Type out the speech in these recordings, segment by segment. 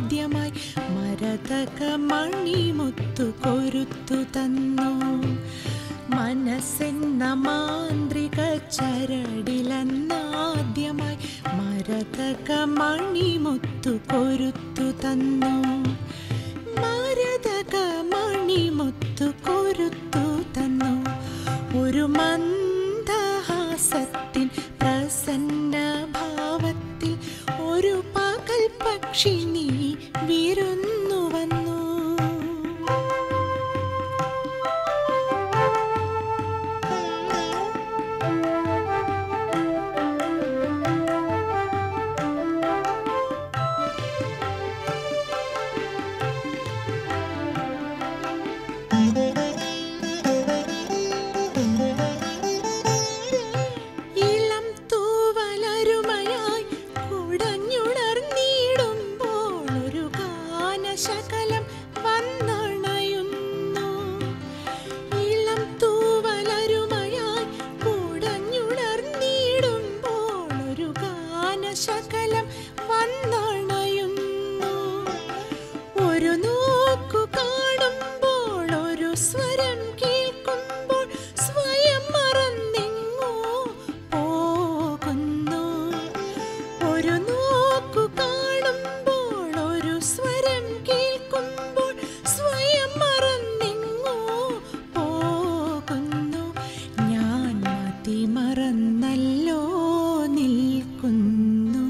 ആദ്യമായി മരതക മണിമുത്തു കൊരുത്തു തന്നു. മനസ്സെന്ന മാന്ത്രിക ചരടിലെന്നാദ്യമായി മരതക മണിമുത്തു കൊരുത്തു തന്നു. മരതക മണിമുത്തു കൊരുത്തു തന്നു. ഒരു മന്ദഹാസത്തിൻ പ്രസന്ന ഭാവത്തിൽ ഒരു പകൽ പക്ഷി നീ വിരുന്നു വന്നു. ശകലം വന്നണയുന്നു. ഒരു നോക്കു കാണുമ്പോൾ ഒരു സ്വരം കേൾക്കുമ്പോൾ സ്വയം മറന്നെങ്ങോ പോകുന്നു. ഒരു നോക്കു കാണുമ്പോൾ ഒരു സ്വരം കേൾക്കുമ്പോൾ സ്വയം മറന്നെങ്ങോ പോകുന്നു. ഞാൻ മതി മറന്നല്ലോ നിൽക്കുന്നു.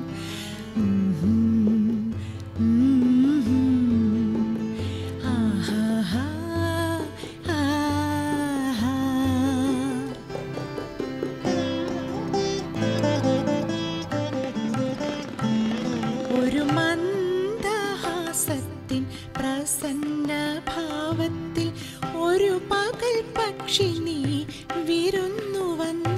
ഒരു മന്ദഹാസത്തിൻ പ്രസന്ന ഭാവത്തിൽ ഒരു പകൽ പക്ഷി നീ വിരുന്നു വന്നു.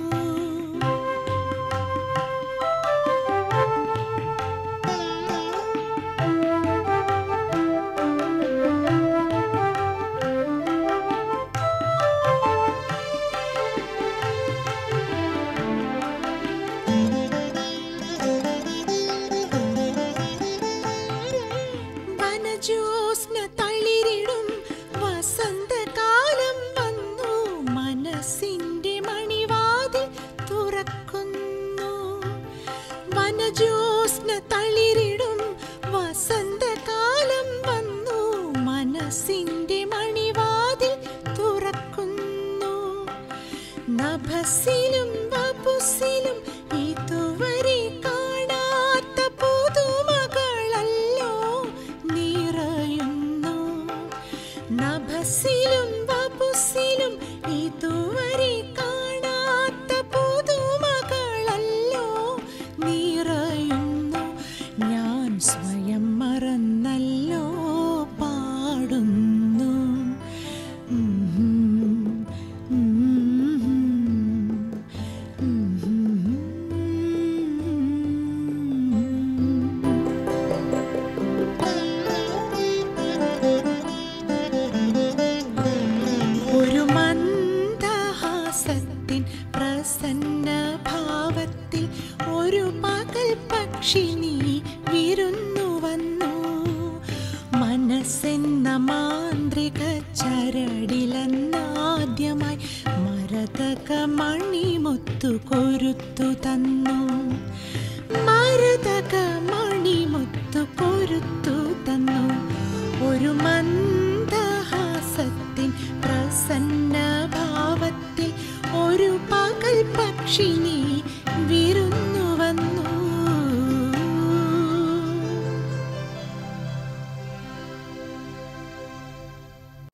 ജ്യോത്സ്ന തളിരിടും വസന്തകാലം വന്നു. മനസ്സിന്റെ മണിവാതിൽ തുറക്കുന്നു. വനജ്യോത്സ്ന തളിരിടും വസന്തകാലം വന്നു. മനസ്സിന്റെ മണിവാതിൽ തുറക്കുന്നു. നഭസിലും വപുസിലും ഇതുവരെ കാണാത്ത പുതുമകളല്ലോ നിറയുന്നു. നഭസിലും വപുസിലും ഇതുവരെ കാണാത്ത പുതുമകളല്ലോ നിറയുന്നു. ഞാൻ സ്വയം മറന്നല്ലോ പാടുന്നു. ഒരു മന്ദഹാസത്തിൻ പ്രസന്ന ഭാവത്തിൽ ഒരു പകൽ പക്ഷി നീ വിരുന്നു വന്നു. മനസ്സെന്ന മാന്ത്രിക ചരടിലെന്നാദ്യമായി മരതക മണിമുത്തു കൊരുത്തു തന്നു. മരതക മണിമുത്തു കൊരുത്തു തന്നു. ഒരു മന്ദഹാസത്തിൻ പ്രസന്ന ഭാവത്തിൽ ഒരു പകൽ പക്ഷി നീ